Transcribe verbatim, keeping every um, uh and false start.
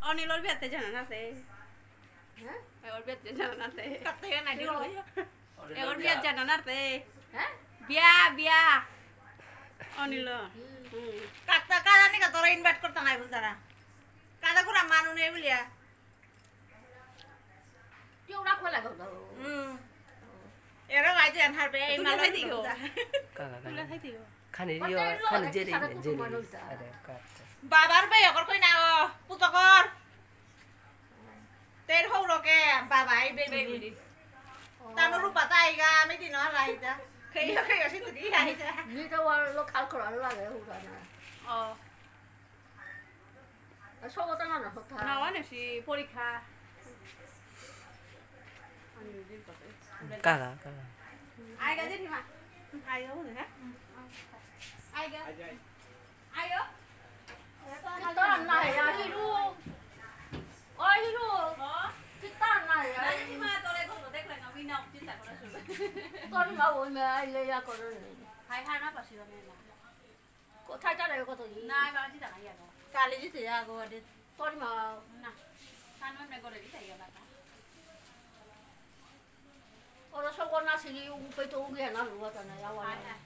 Oni lor biate jana nate. Hah? Lor biate jana nate. Kate na di lo. Lor biate jana nate. Hah? Bia bia. Oni lo. Kata kata ni kata orang invite करता है बुझारा. Kata kurang manu nih bulia. Kau nak kau lagi kau. Hmm. Era wajah yang harus ini malu tigo. Kakak Malu tigo. Kan ini yo kan jadi jadi ada kat. Babar be yo kau ini na putakor. Ter hau roke babai be be. Tanu rupa taiga, mấy thì nó là gì ta? Khi khi ở situ dia aja. Ni tu orang lo kalkul orang lagi hutan. Oh. So kau tengah nak hutan. Nawan si Polika. Kakak kakak. Ai cái gì mà? Ai đó rồi hả? Ai cái? Ai đó? Kita nak ya hidu. Oh hidu. Kita nak ya. Nhưng mà tôi đây không có tết là nó vinh nông chứ tại có nó sửa. Con mà ôi mẹ ai lấy ya con rồi. Hai hai nó bảo sửa này là. Có thay cho này có tôi gì? Nai bảo chứ chẳng ai vậy. Cả lấy gì ya cô đi. Con mà Nè. Tan nó này có để đi thấy là. Ora so con na sigi un peito un dia na rua ta na ya wa.